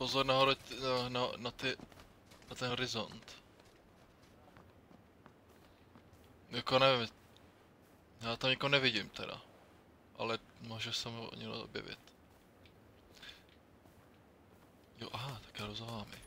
Pozor nahoru, na ten horizont. Jako nevím, já tam nikoho nevidím teda. Ale může se mu někdo objevit. Jo, aha, tak já jdu za vámi.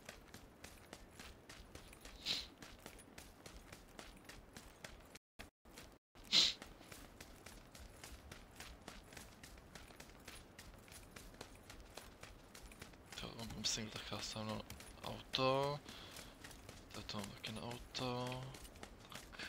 Myslím, tak já jsem na auto. To mám taky na auto. Tak.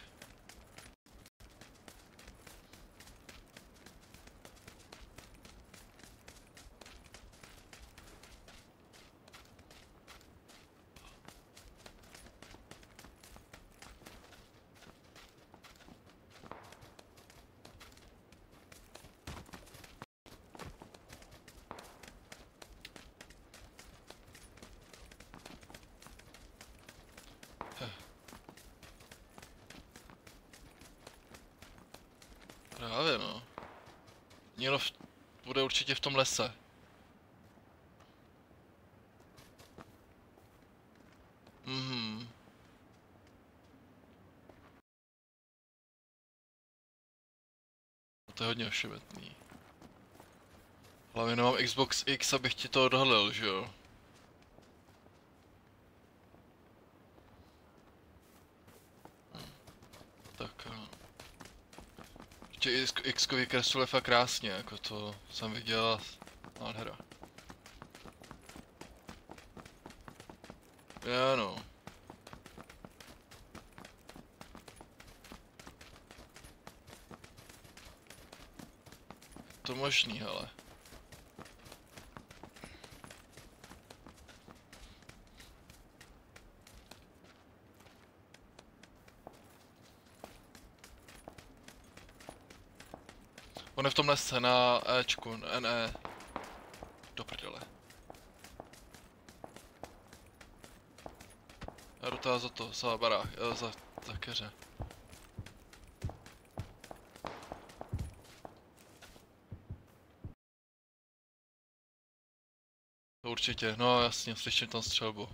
Právě no. Někdo bude určitě v tom lese. Mhm. To je hodně ošemetný. Hlavně nemám Xbox X, abych ti to odhalil, že jo? Tak X vykresluje fakt krásně, jako to jsem viděl, nádhera. Já no. To možný, hele. On je v tom lese na Ečku, NE. Do prdele. Já jdu teda za to, za barák, za keře. Určitě, no jasně, slyším tam střelbu.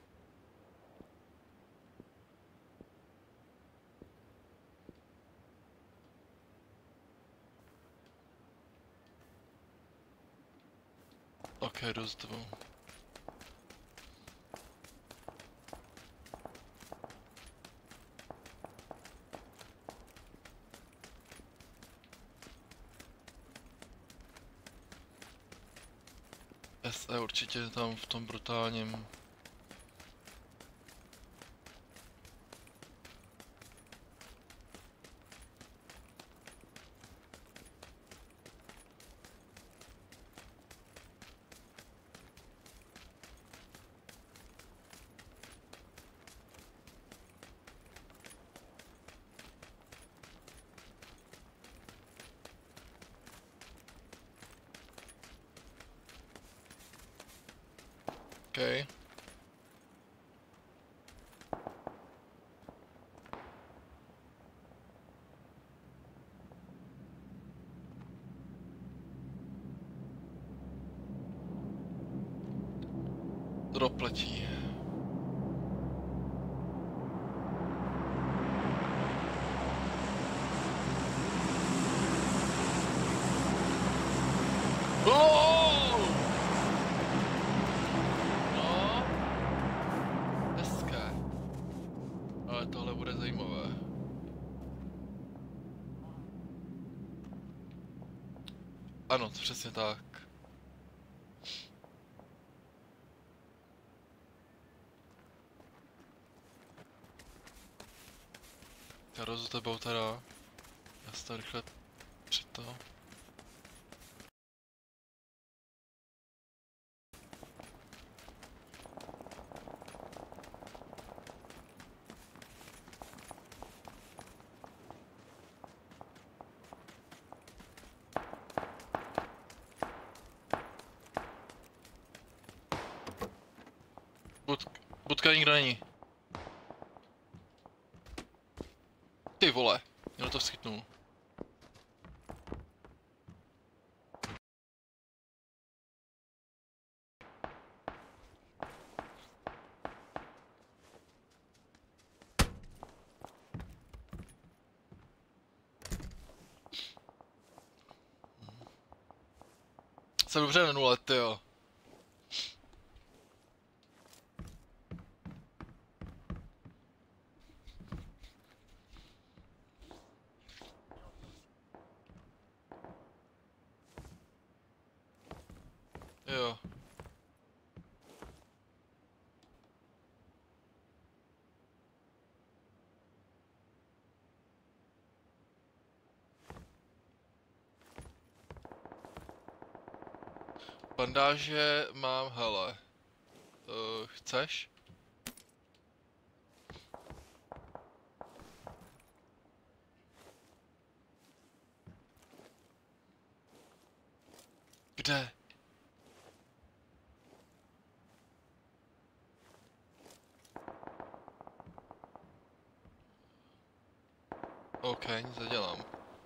Ok, jdu s tebou. SE určitě tam v tom brutálním. Okay. Drop letí. Oh! No. Hezké. Ale tohle bude zajímavé. Ano, přesně tak. Já jdu za tebou teda. Já se to rychle před to. Budka nikdo není. Ty vole, někdo to schytnul. Jsem dobře na nule, tyjo. Jo. Bandáže mám, hele. Chceš? Kde? OK, nic nedělám.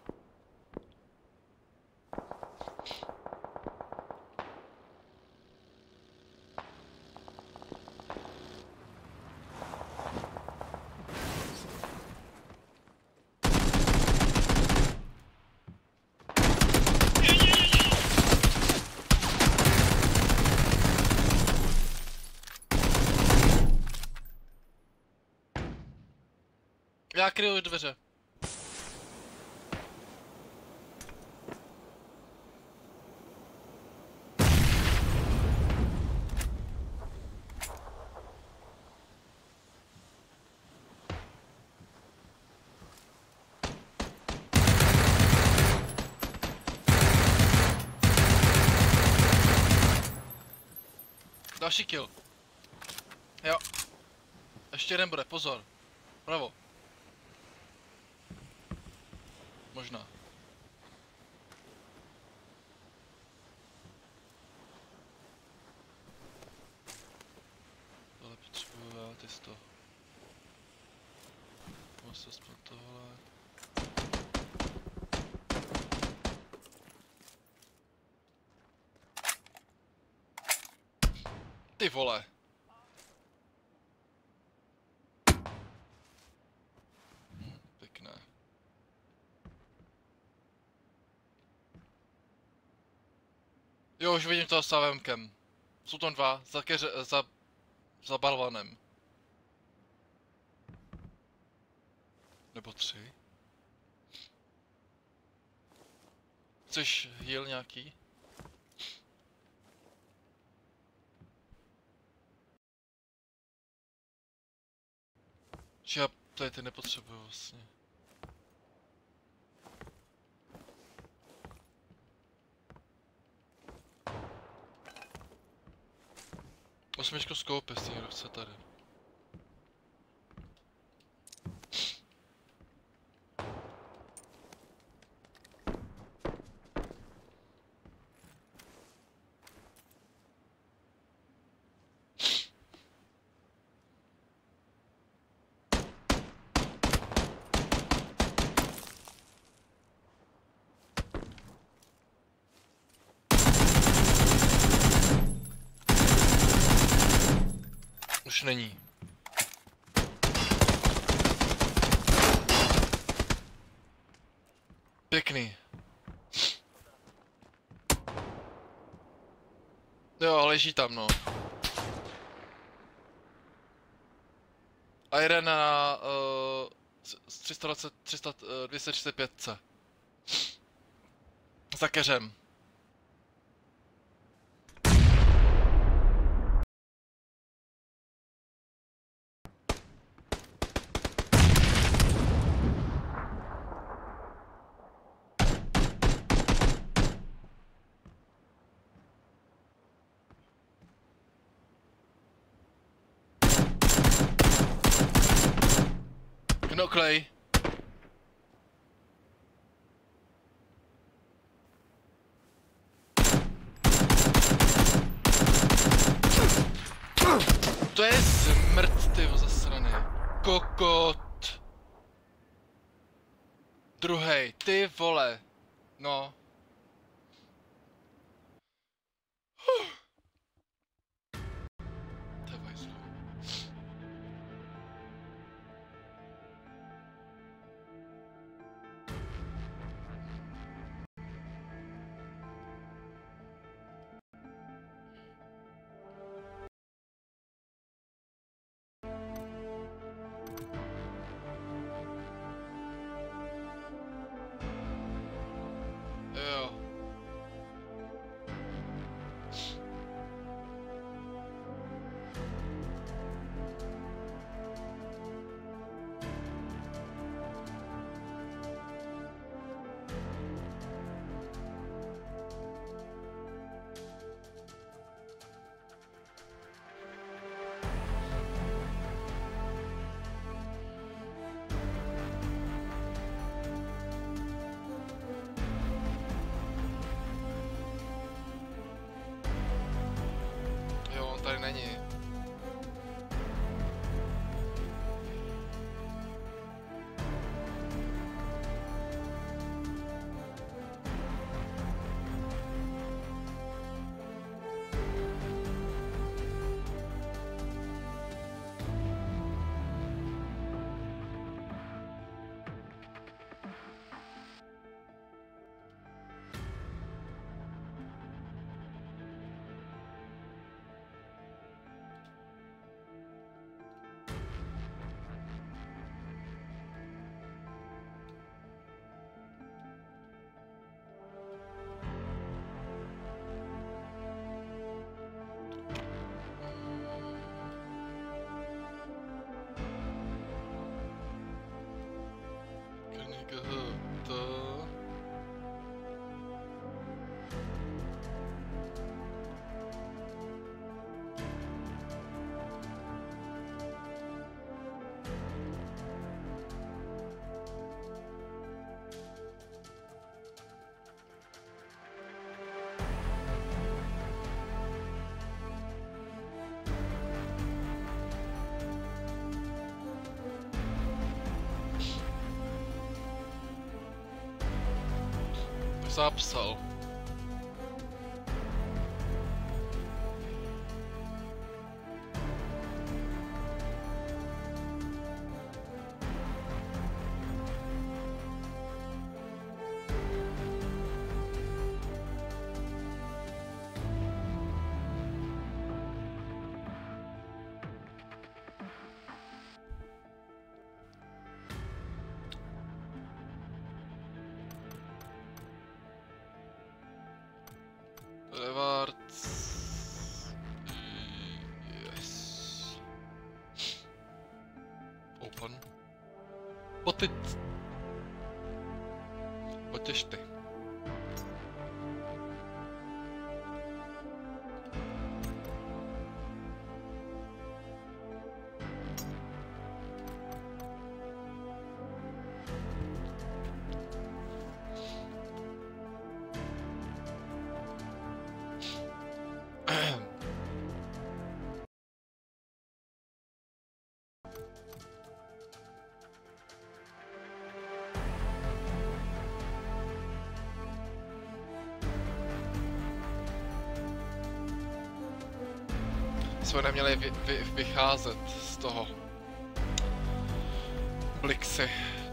Já kryju dveře. Další kill. Jo. Ještě jeden bude, pozor. Bravo. Možná. Tohle potřebuju já, ty to. Musím aspoň tohle. Ty vole. Pěkné. Jo, už vidím toho s AVMkem. Jsou tam dva, za balvanem. Nebo tři. Chceš heal nějaký? Že já tady ty nepotřebuju vlastně. Osmičku skoupy, jestli někdo chce tady. Už není. Pěkný. Jo, leží tam, no. A jeden na 235C. Za keřem. Knoklej. To je smrt, ty zasraný. Kokot. Druhej, ty vole. No. To je vajzlu. není. Zapsal. Rewards. Yes. Open. Potit. Potěž ty. Jsme neměli vycházet z toho Blixy.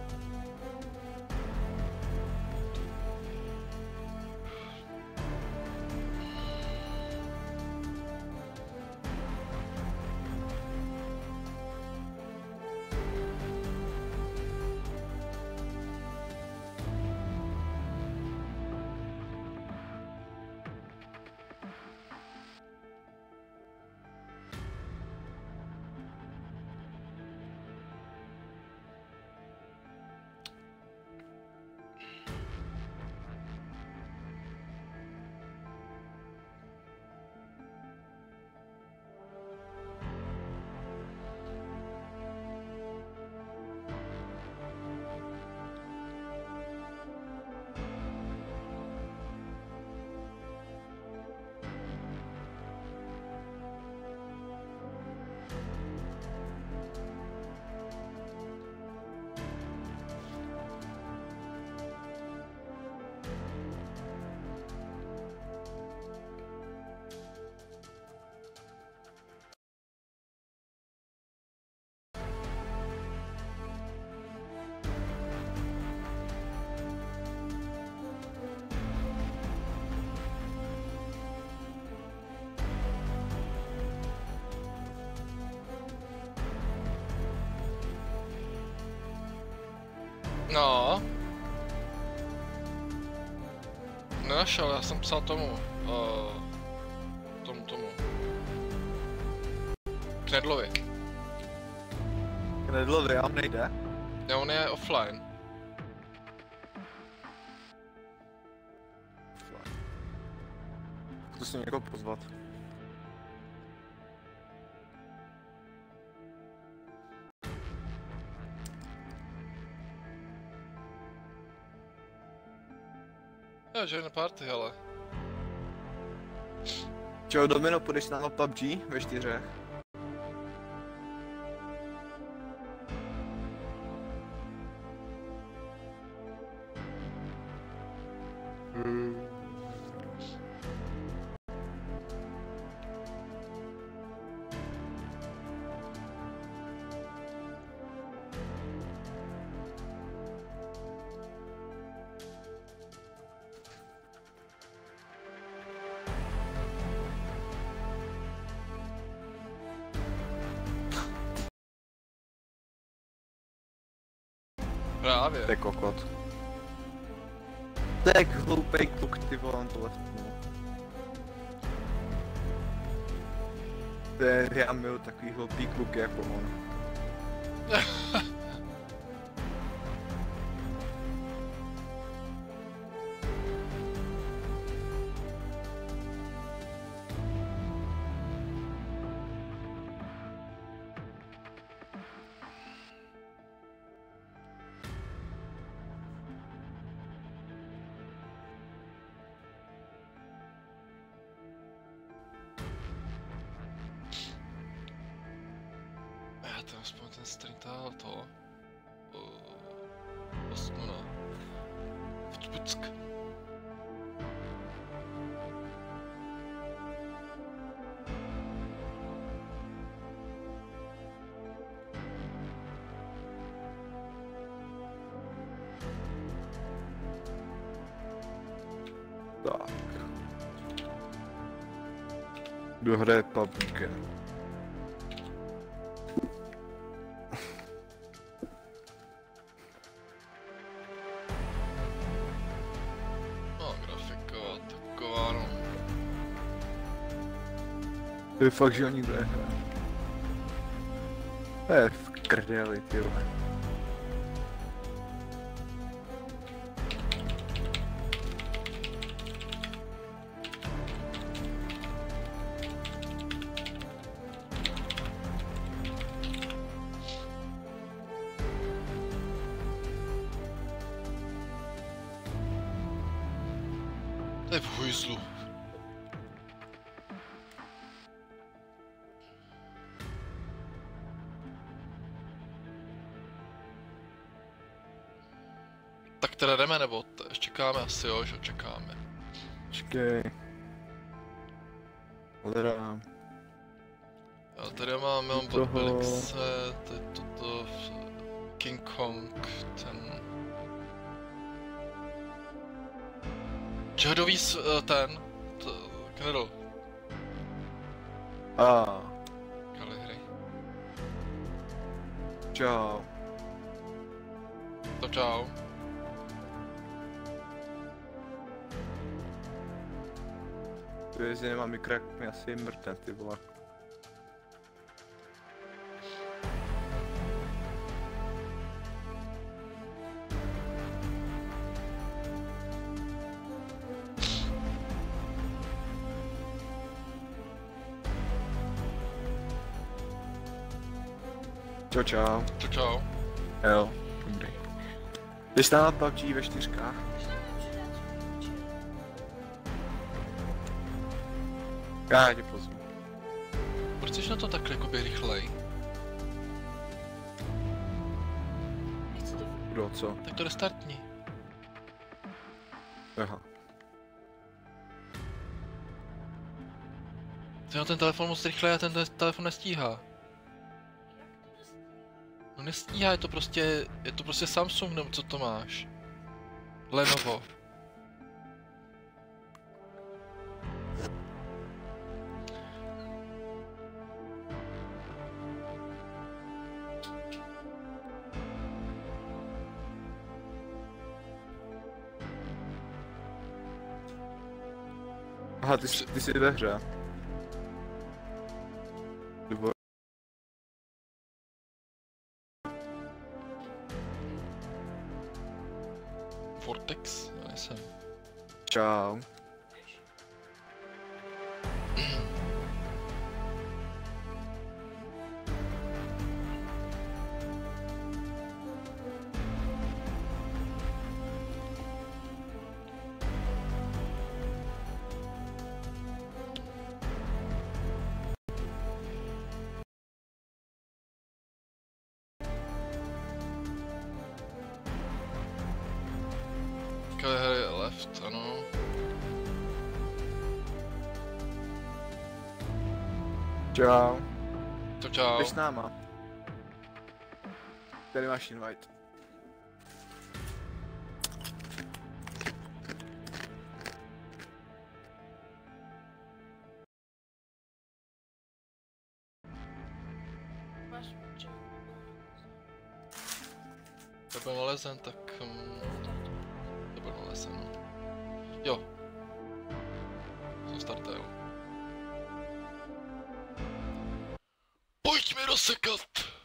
No. Nenašel, já jsem psal tomu. Tomu. Knedlovi. Knedlovi, a on nejde? Ne, on je offline. Zkusím někoho pozvat. Já join party, ale. Čau Domino, půjdeš na PUBG ve 4? Právě. To je kokot. Tak hloupej kluk, ty vole, on to leftnul. To je, já miluji takový hloupý kluk jako on. Já to aspoň ten street to... Osmuna. Včbuck. Tak. Kdo hraje PUBG? No, grafika taková no. To je fakt, že ho nikdo nehraje. To je v krdeli, ty vole. To je v hujzlu. Tak teda jdeme, nebo čekáme asi jo, že čekáme. Počkej. Hledám. Já tady mám Toho- Belixe, teď toto King Kong, ten... Čehadový ten, Knedl, Kalihry. Čau. To čau. To je, že nemám mikro, jak mi asi mrten, ty vole. Čau, čau. To čau. Jo, dobrý. Jdeš tam na PUBG ve 4? Já tě pozvu. Proč jsi na to takhle jakoby rychlej? Kdo, co? Tak to restartni. Aha. Ty na ten telefon moc rychle a ten telefon nestíhá. No nestíhá, je to prostě Samsung nebo co to máš? Lenovo. Aha, ty jsi ve hře. Nebo... Vortex? Já nejsem. Čau. Čau. Čau. Jsi s náma. Tady máš invite. To byl nalezen, tak... to byl nalezen. Jo. Jsem startel. Pojďme rozsekat!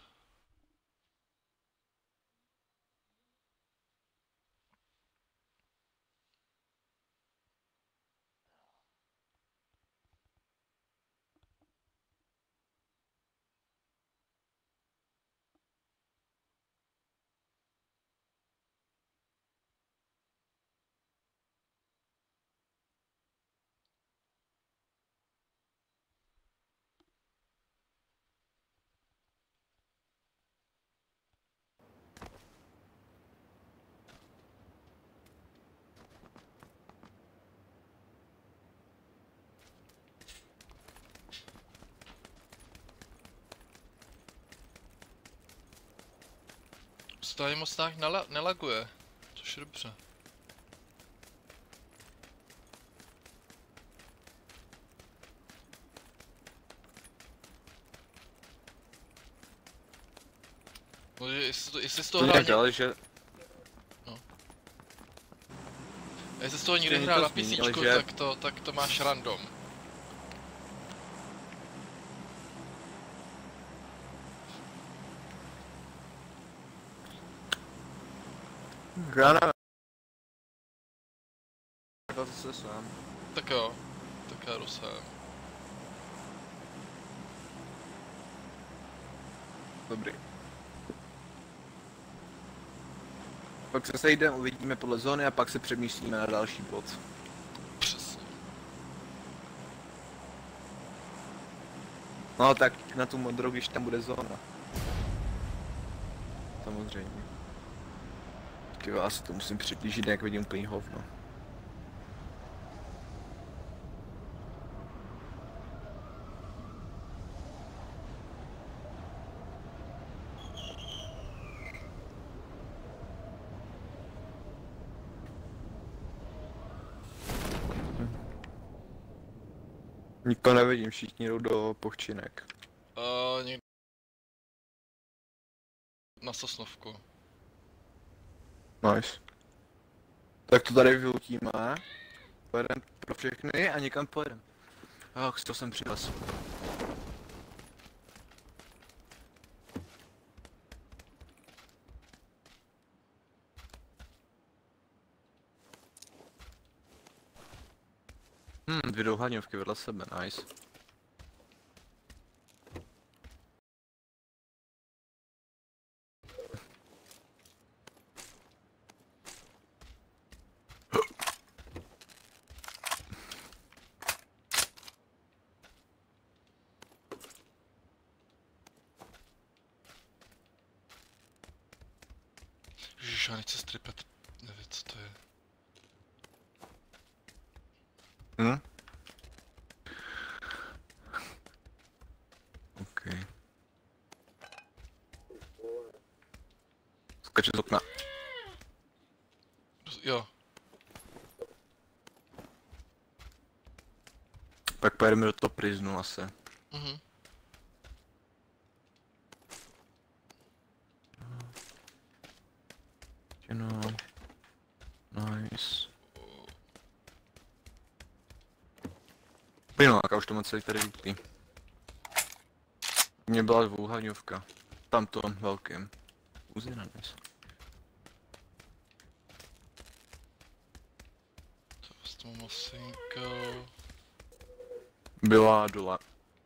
Tady moc tak nelaguje, což je dobře. No, jestli z toho hrál Dali, že... No. Jestli z toho někdy hrál na PCčku, že... tak to máš random. Já nevím. To se sám. Tak jo, tak já jdu sem. Dobrý. Pak se sejdeme, uvidíme podle zóny a pak se přemýšlíme na další bod. Přesně. No tak na tu modrou, když tam bude zóna. Samozřejmě. Tak jo, asi to musím přiblížit, jak vidím úplný hovno. Nikoho nevidím, všichni jdou do Pochčinek. Někde... Na Sosnovku. Nice. Tak to tady vylutíme. Pojedeme pro všechny a někam pojedeme. Ach, to jsem přilez. Dvě douhaňovky vedle sebe, nice. Ježiš, já nechci stripet, nevím co to je. OK. Skače z okna. Jo. Pak pojedeme do toho priznu asi. Mhm. No. Nice. Plynová, už to má celý tady vypí. Mně byla dvouhaňovka. Tam to velkým. Uzina dnes. To s tou masinkou. Byla dole.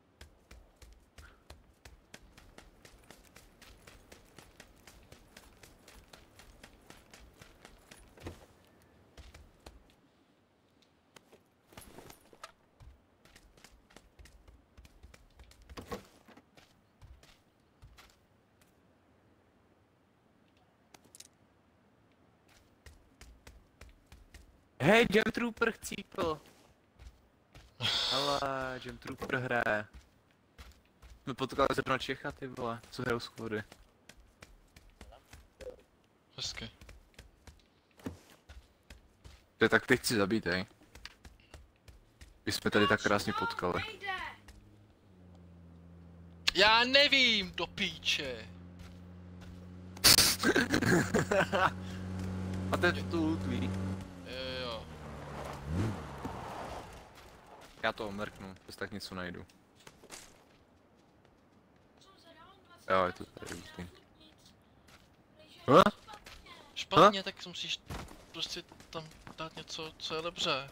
Hej, Jam Trooper chcípl. Ale Jam Trooper hraje. jsme potkali zrovna Čecha, ty vole, co hrajou skóry. Hezky. Tak ty chci zabít, hej. My jsme tady tak krásně potkali. Já nevím, do píče. A teď tu tvý. Jo. Já to omrknu, bez tak něco najdu. Jo, je to tady ústý. Špatně, tak musíš prostě tam dát něco, co je dobře.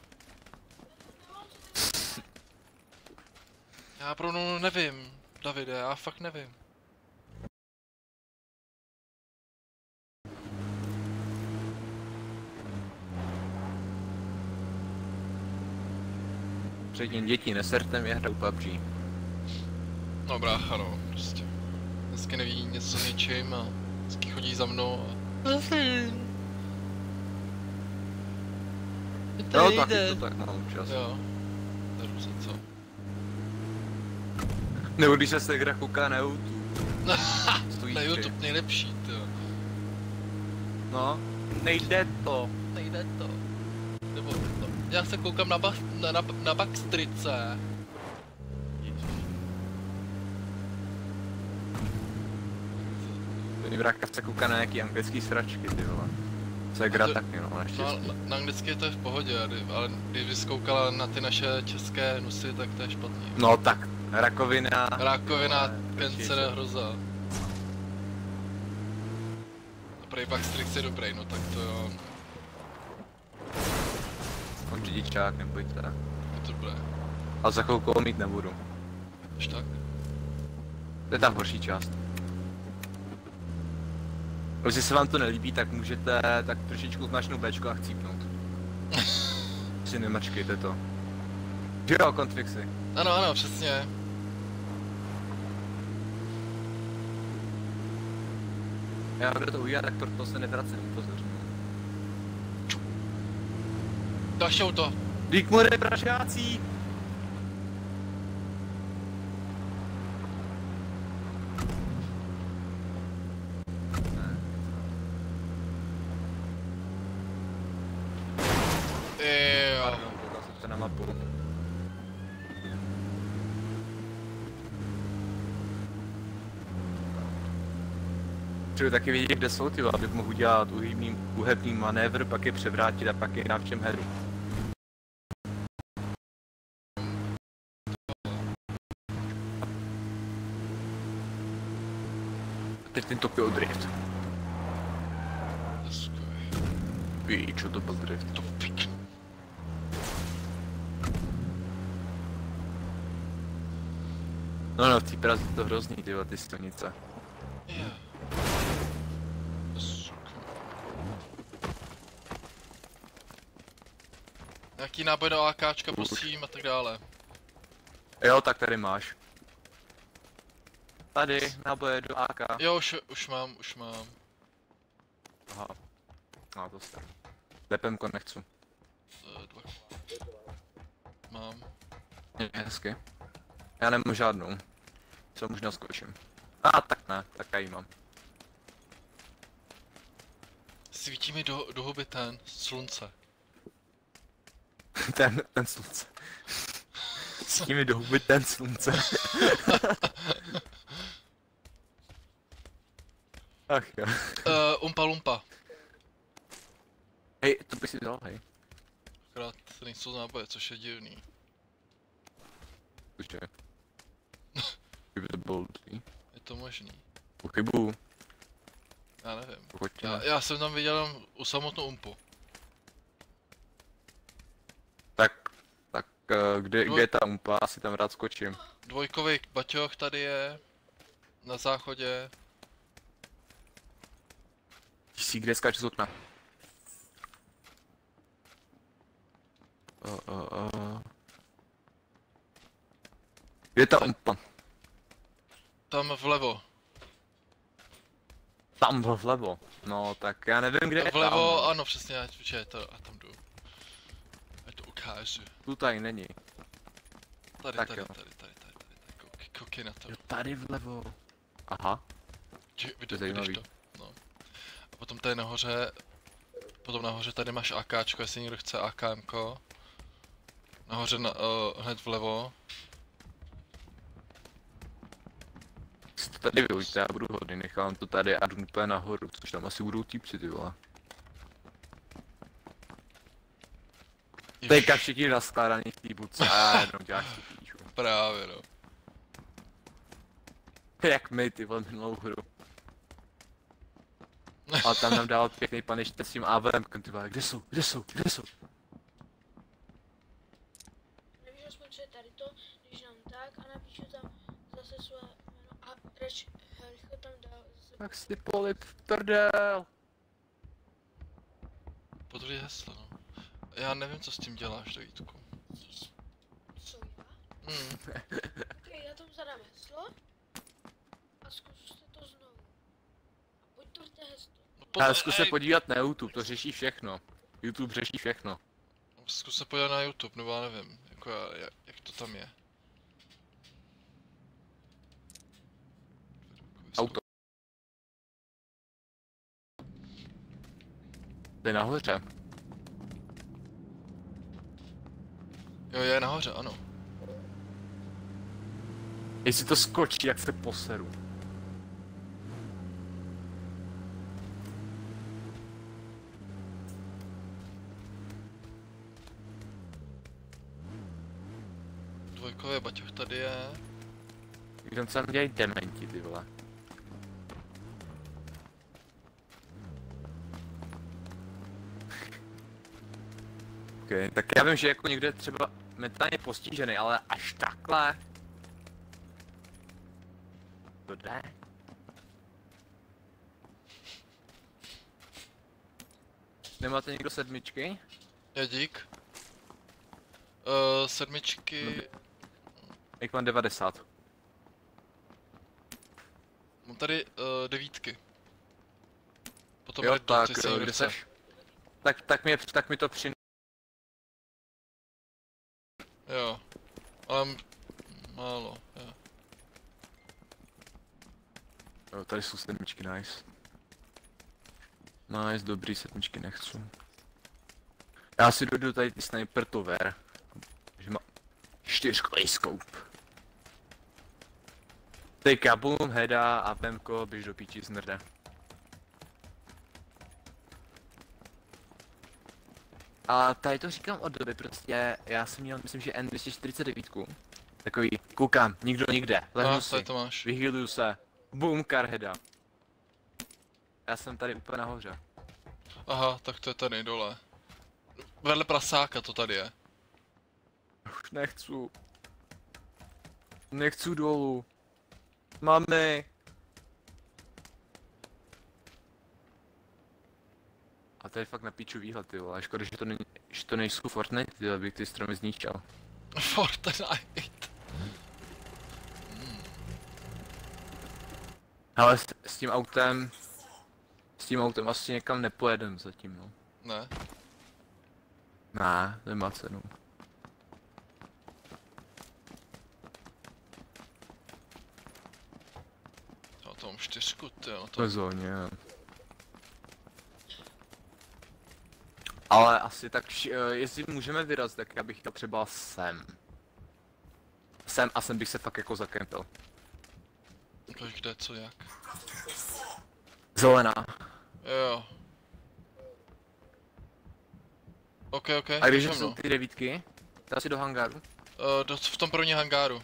Já opravdu nevím, Davide, já fakt nevím. Předtím děti, neserte mě, hraju PUBG. No brácha no, prostě. Dneska neví něco s něčím a vždycky chodí za mnou a... Jo, taky to tak mám občas. Jo. Neru se co. Nebo když se hra kouká na YouTube. Stojí Na tři. YouTube nejlepší, to. No, nejde to. Nejde to. Nebo no, já se koukám na Backstrice. Vráka se kouká na nějaký anglický sračky, ty vole. Co je gra to- taky, no, No, naštěstí. na anglicky to je v pohodě, ale kdyby zkoukala na ty naše české nusy, tak to je špatný. No tak, rakovina. Rákovina, vole, cancer, hroza. Prej Backstrix je dobrý, no tak to jo, On řidičák, nebojte. je to dobré. A za chvilku ho mít nebudu. Už tak? To je ta horší část. Když se vám to nelíbí, tak můžete tak trošičku zmačknout Bčko a chcípnout. Si nemačkejte to. Jo, konfixy. Ano, přesně. Já kdo to udělá, tak to se nevracím, upozorňuji. Další auto. Dík more, pražácí! Jo. Pardon, koukal jsem se na mapu. Třeba taky vědět, kde jsou ty, abych mohl udělat uhebný manévr, pak je převrátit a pak je na všem heru. A teď ten Tokyo Drift. Hezky. Víč, to byl drift. To pik. No, v té Praze je to hrozný, tyhle ty silnice. Jo. Hezky. Nějaký náboj do AKčka, prosím, a tak dále. Jo, tak tady máš. Tady, náboje do AK. Jo, už mám. Aha. No, to jsem. Lepemko nechci. Dva. Mám. Je hezky. Já nemám žádnou. Co možná skočím. A tak ne, tak já ji mám. Svítí mi do huby ten slunce. ten slunce. S tím do huby ten slunce. Ach jo. Umpa lumpa. Hej, to bych si dal, hej. Akorát nejsou náboje, což je divný. Cože? Kdyby to bylo dobrý. Je to možný. Pochybuju. Já nevím. Pojďme. Já jsem tam viděl jenom u samotnou umpu. Tak, kde je ta umpa? Asi tam rád skočím. Dvojkový baťoch tady je. Na záchodě. Tisíc, kde skáče z okna. Kde je ta umpa? Tam vlevo. Tam vlevo. No, tak já nevím, kde je Vlevo, tam. ano přesně, já tam jdu. Ať to ukážu. Tu tady není. Tady, Tak tady, jo. tady, koukej, Koukej na to. Jo, tady vlevo. Aha. Vidíš zajímavý. to? No. A potom tady nahoře, tady máš AKčko, jestli někdo chce AKMko. Nahoře hned vlevo. Si to tady vyhoďte, já budu hodný, nechám to tady a jdu úplně nahoru, což tam asi budou týpci, ty vole. Teďka všichni naskládaný v té budce a jenom děláš tu píču. Právě no. Jak my, ty vole, minulou hru. Ale tam nám dal pěkný paničte s tím AVM-kem, ty vole, kde jsou? Nevíš aspoň, co je tady to, když nám tak a napíšu tam zase své jméno a rychle tam dá zase... Tak si polip v prdel. Potvrdí heslo, no. Já nevím, co s tím děláš, Davidku. Víš, co já? Okay, já tam zadám heslo a zkuste to znovu. A potvrďte heslo. No, Ale zkus se podívat na YouTube, to řeší všechno. YouTube řeší všechno. Zkus se podívat na YouTube, nebo já nevím, jako jak to tam je. Auto. To je nahoře. Jo, je nahoře, ano. Jestli to skočí, jak se poseru. Dvojkový baťoch tady je. Když tam dělají dementi, ty vole. Okay, tak já vím, že jako někde třeba mentálně postižený, ale až takhle. To jde? Nemáte někdo sedmičky? Já dík. Sedmičky... Jak mám 90. Mám tady devítky. Potom Jo, Red Dot, tak, jestli někdo kde chce. seš? Tak mi to při... Jo. Ale málo, jo. Jo, tady jsou sedmičky, nice. Nice, dobrý, sedmičky nechci. Já si dojdu tady ty sniper tower. Že má 4 scope. Teďka boom, heada a pemko, běž do píči z nrde. A tady to říkám od doby, prostě já jsem měl, myslím, že N249. Takový, koukám, nikdo nikde, lehnu si, Tady to máš. vyhealuju se, boom, carheada. Já jsem tady úplně nahoře. Aha, tak to je tady dole. Vedle prasáka to tady je. Už nechci. Nechci dolů. Mami. A tady fakt na píču výhled, ty vole. Škoda, že to nejsou Fortnite, ty abych ty stromy zničil. Fortnite. Ale s tím autem... S tím autem asi někam nepojedem zatím, no. Ne. Ne, nemá cenu. Já to mám 4, tyjo, To je zóně. Ale asi tak, jestli můžeme vyrazit, tak já bych chtěl třeba sem. Sem a sem bych se fakt jako zakempil. Ukaž kde, co, jak. Zelená. Jo. OK, A když jdem, jsou no. ty devítky, dá si do hangáru. V tom první hangáru.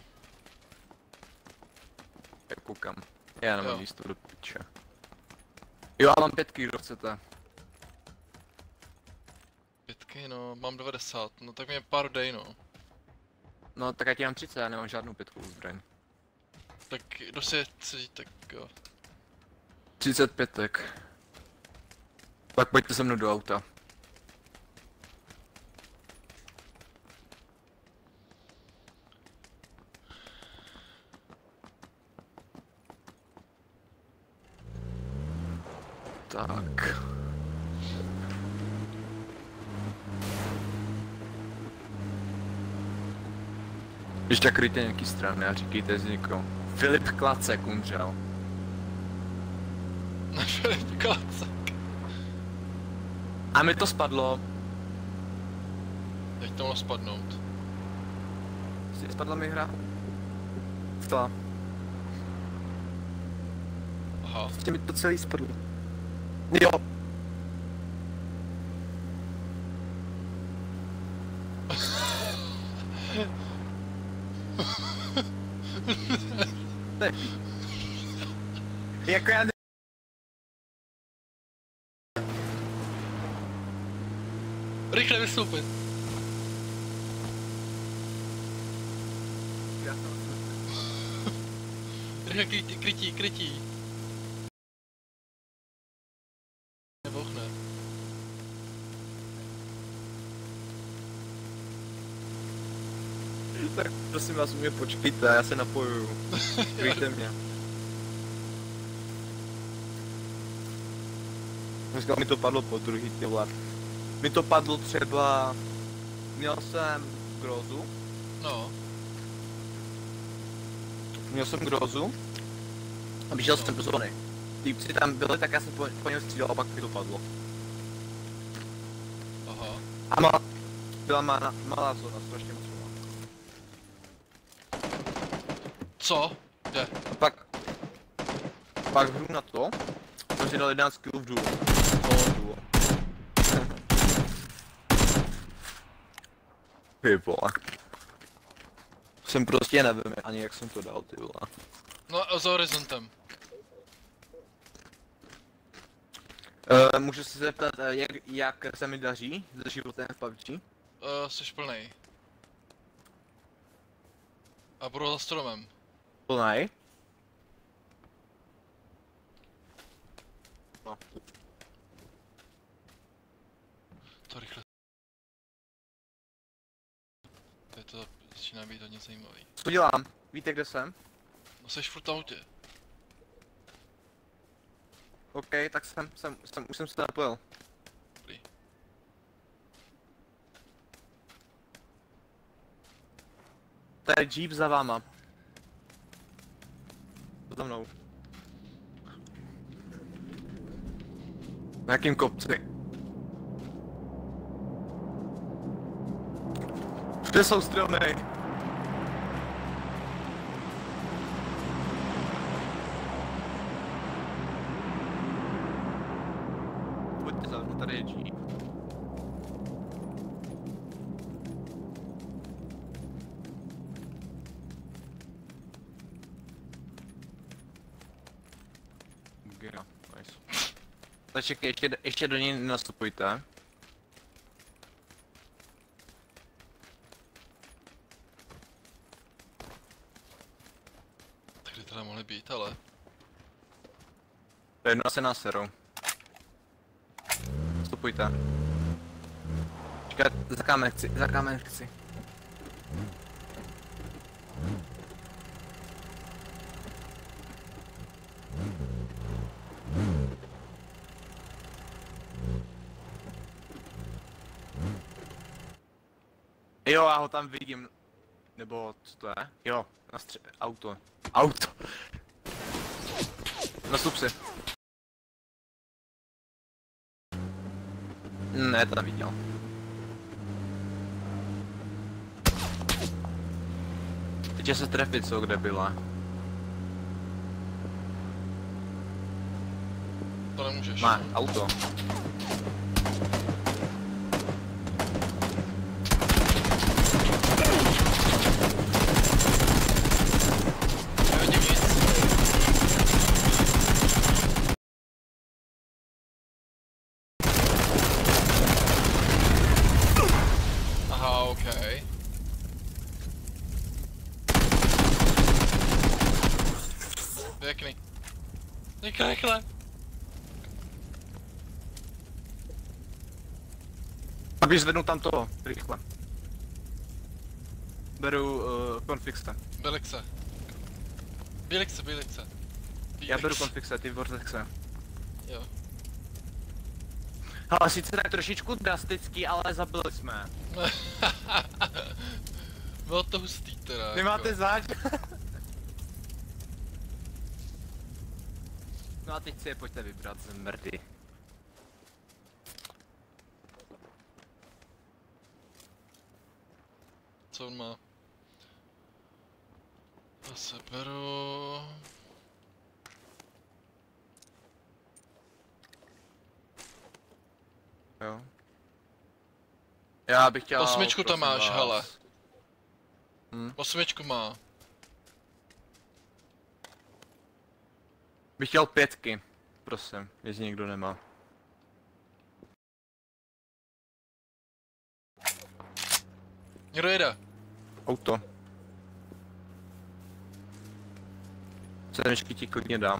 Já koukám. Já nemám Jo. místo do piče. Jo, a mám 5, kdo chcete. 5, no, mám 90, no tak mě pár dej, no. No tak já ti mám 30, já nemám žádnou 5 zbraň. Tak kdo si sedí, tak jo. 35. Pak pojďte se mnou do auta. Tak. Když tak kryjte nějaký strany a říkejte z někoho. Filip Klacek umřel. Na Filip Klacek. A mi to spadlo. Jak to mohlo spadnout? Spadla mi hra. Vstala. Aha. Prostě mi to celý spadlo. Jo. Ne. Jako já ne... Rychle vystoupit. Rychle krytí. Nebouchne. Tak prosím vás, mě počkejte, já se napojuju. Kryjte mě. Dneska mi to padlo po druhý, ty vole. Mi to padlo třeba... Měl jsem Grozu. No. Měl jsem Grozu. A běžel jsem do zóny. Týpci tam byli, tak já jsem po něm střídal a pak mi to padlo. Aha. A byla malá zóna, strašně moc malá. Co? Kde? A pak hru na to, jsem si dal 11 kg v duo. Duo. Ty vole. Jsem prostě nevím ani jak jsem to dal, ty vole. No a za horizontem. Můžu se zeptat, jak se mi daří se životem v PUBG? Jsi plnej. A budu za stromem. Plnej? No. To rychle. To začíná být hodně zajímavý. Co dělám? Víte kde jsem? No seš furt v autě. OK, tak už jsem se napojil. Dobrý. Tady Jeep za váma. Za mnou. Na jakým kopci? Všude jsou stromy. Pojďte za mnou, tady je Jeep. Gira, nice. Tak čekaj, ještě do něj nenastupujte. Tak kde teda mohly být, ale... To jedno se nás serou. Nastupujte. Čekat, za kámen chci. Jo, já ho tam vidím. Nebo co to je? Jo, auto. Auto. Nastup si. Ne, to neviděl. Teď se trefit, co kde byla. To nemůžeš. Má auto. Nevidím nic. Aha, okej. Pěkný. Rychle. Abych zvednul tam toho, rychle. Beru konfixe. Bělikce. Já beru konfixe, ty vortexe. Jo. Ale sice tak trošičku drastický, ale zabili jsme. Bylo to hustý teda. Nemáte jako. zač? No a teď si je pojďte vybrat z mrdy. Co on má? To se beru. Jo. Já bych chtěl... Osmičku tam prosím máš, vás. hele. Hm? 8 má. Bych chtěl 5, prosím, jestli někdo nemá. Někdo jede. Auto. 7 ti klidně dám.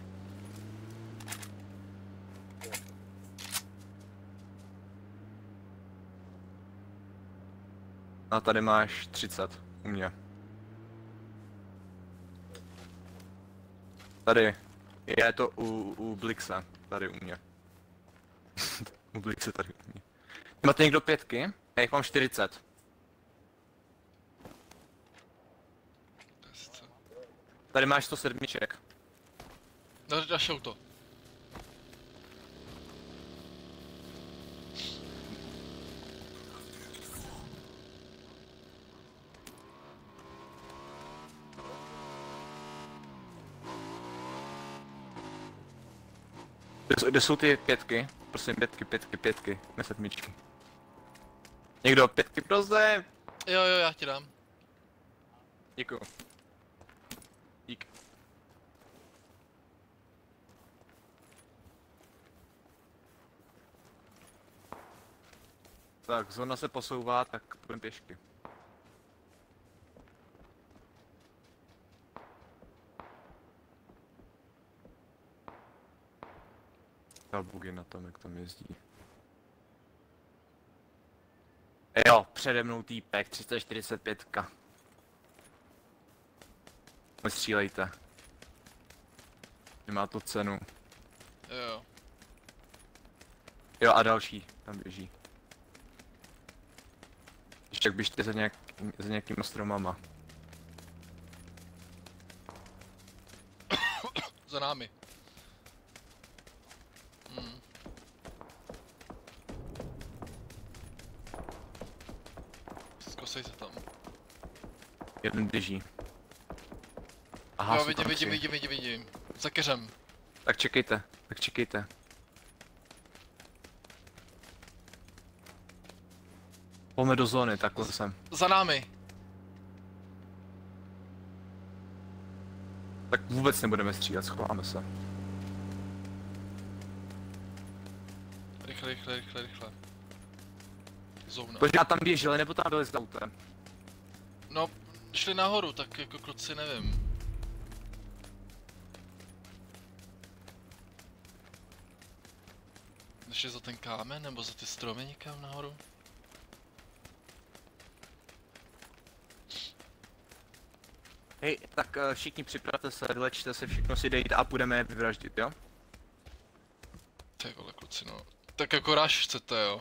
A tady máš 30 u mě. Tady. Je to u Blixa. Tady u mě. U Blixe tady u mě. Máte někdo 5? Já jich mám 40. Tady máš 107. Dáš auto. Kde jsou ty 5? Prosím, 5, ne 7. Někdo 5, prosím? Jo, já ti dám. Děkuju. Dík. Tak, zóna se posouvá, tak půjdeme pěšky. Ta bugy na tom, jak tam jezdí. Jo, přede mnou týpek, 345. Nestřílejte. Nemá to cenu. Jo. Jo a další tam běží. Ještě tak běžte za nějakýma stromama. Za námi. Zkusej se tam. Jeden běží. Aha, Jo, jsou tam tři. vidím. Za keřem. Tak čekejte. Pojďme do zóny, takhle jsem. Za námi. Tak vůbec nebudeme střílet, schováme se. Rychle. Zóna. Protože já tam běželi, nebo tam byli s autem? No, šli nahoru, tak jako kluci nevím. Ještě za ten kámen, nebo za ty stromy někam nahoru? Hej, tak všichni připravte se, vylečte se, všechno si dejte a půjdeme je vyvraždit, jo? Ty vole kluci, no. Tak jako rush chcete, jo?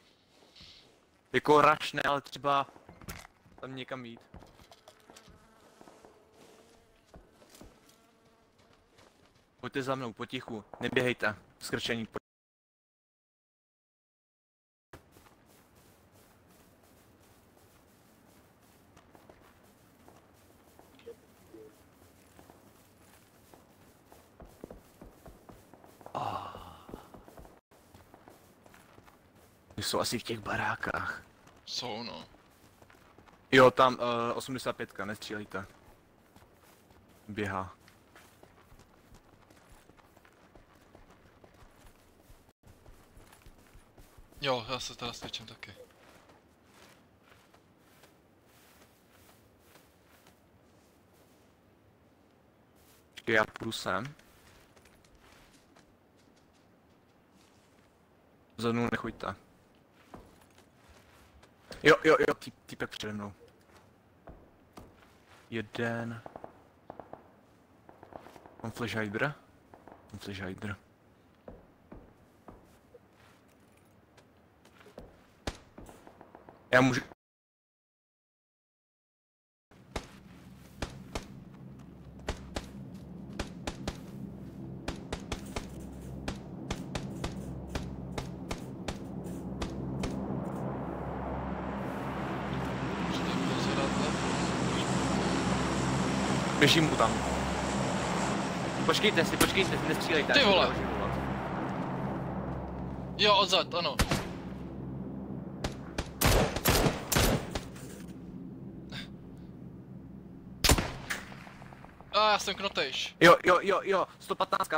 Jako rush ne, ale třeba tam někam jít. Pojďte za mnou, potichu, neběhejte, skrčení. Jsou asi v těch barákách. Jsou, no. Jo, tam 85, nestřílejte. Běhá. Jo, já se teda svědčím taky. Počkej, já půjdu sem. Za mnou nechoďte. Jo, týpek přede mnou. Jeden. Mám flash hider? Mám flash hider. Já můžu... Běžím mu tam. Počkejte si, nestřílejte. Ty vole. až to volat. Jo, odzad, ano. Já jsem knotejš. Jo, 115.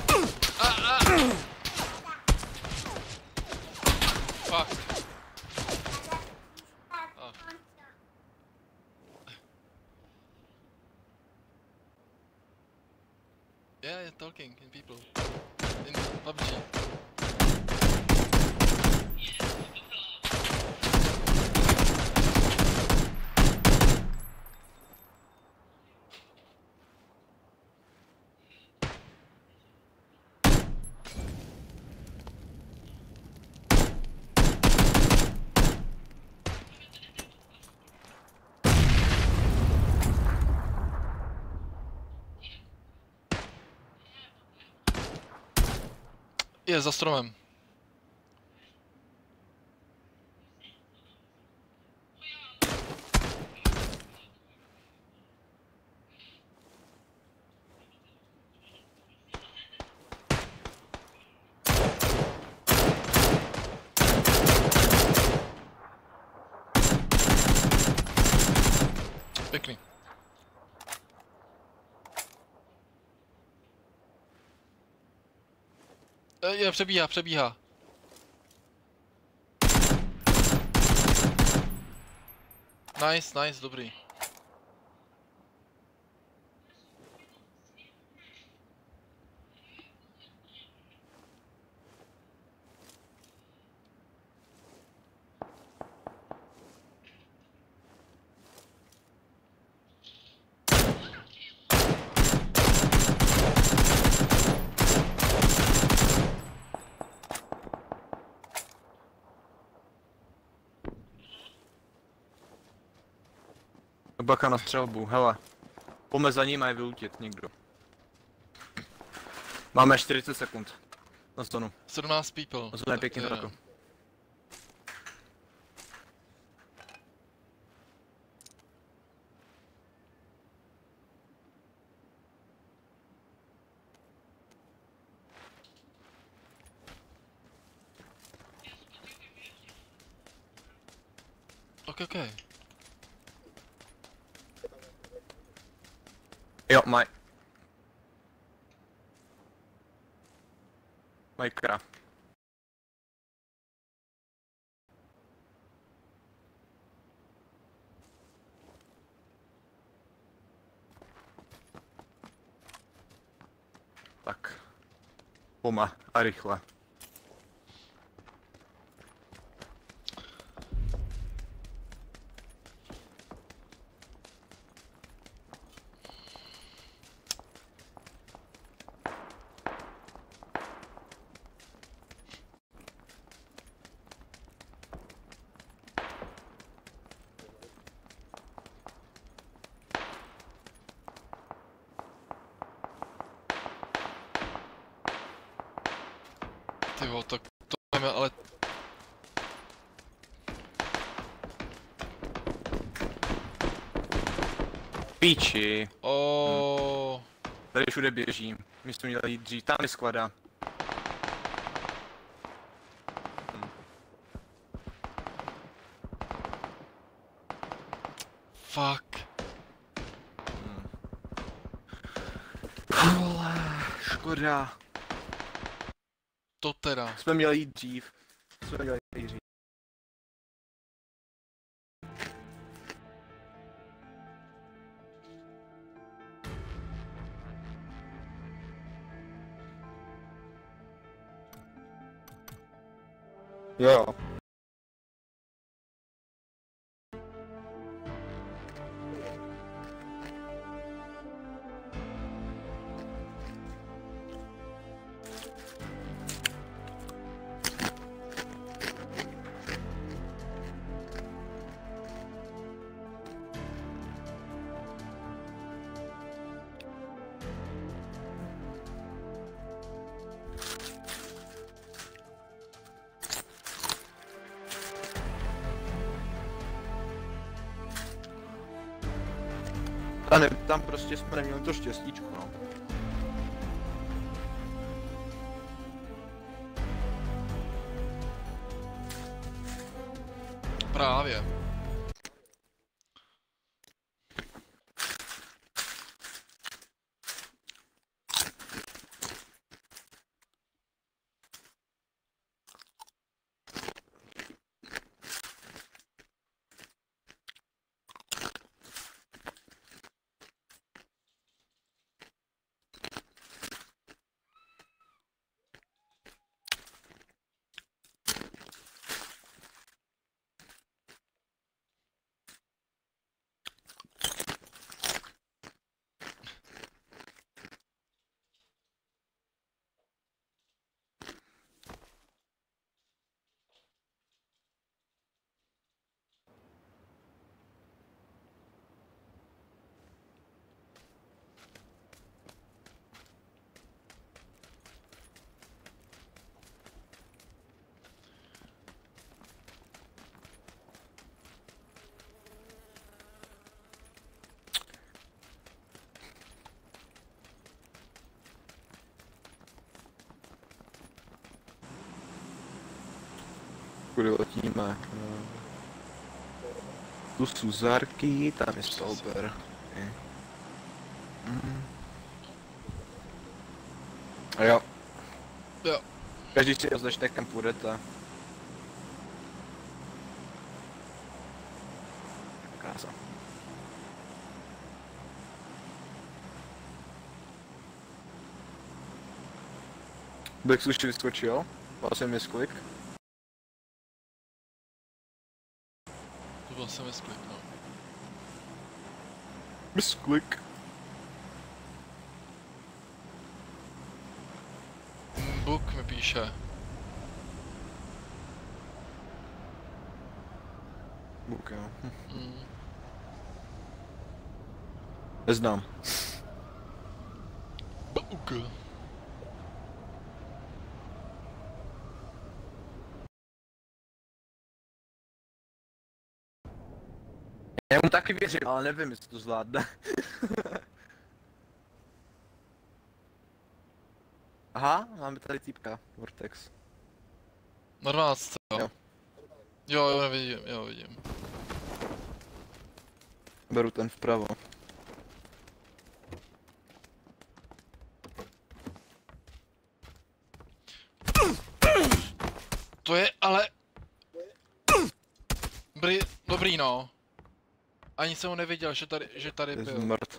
Fuck. Yeah, you're talking in people. In PUBG. Je za stromem. Pěkný. Je, přebíhá. Nice, dobrý. Bacha na střelbu, hele. Pojďme za ním a je vylutit někdo. Máme 40 sekund. Na zónu. 17 people. Na zónu je pěkně trako. Ok. Jo, Majkra. Tak. Poma a rychle. Ty vole, to je ale... Píči. Tady všude běžím. My jsme měli jít dřív, tam je sklada. Fuck. Vole, škoda. To teda. Jsme měli jít dřív. Jo. A ne, tam prostě jsme neměli to štěstíčko, no. Právě. Kudy letíme? Tu Suzarky, tam je Stolber. Okay. A jo. Jo. Každý si rozlište, kam půjdete. Krása. Bex už vyskočil, vlastně misklik. To byl jsem misklik, no. Misklik. Book mi píše. Buk, jo. Mm. Neznám. Book. Já mu taky věřím, ale nevím, jestli to zvládne. Aha, máme tady týpka, Vortex. Na 12, jo. Jo. Jo, nevidím, jo, vidím. Beru ten vpravo. To je ale... Dobrý, no. Ani jsem ho nevěděl, že tady Je byl. zmrt.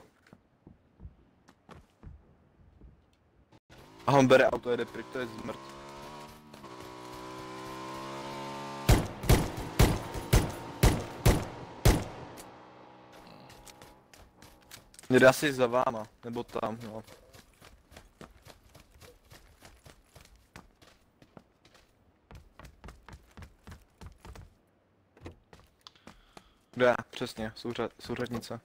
A on bere auto, jede pryč, to je zmrt. Jde asi za váma, nebo tam, no. Kde? Přesně, souřadnice.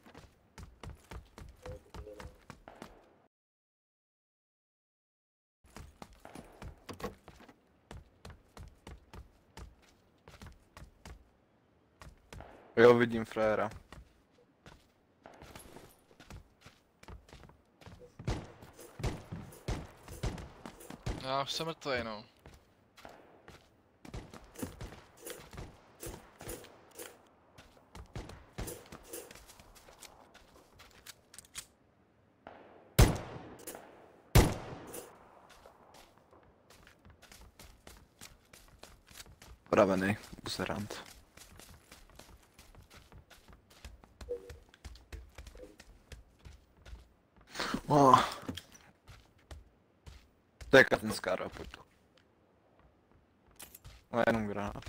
Jo, vidím frajera. Já už jsem mrtvej, no. Pravený, buserant. Oh. To je katenská hra, pojď to. Ale jenom granát.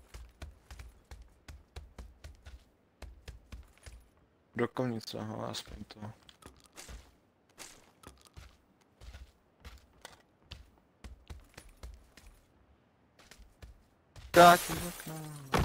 Brokovnice, aha, aspoň to. Tak, z okna.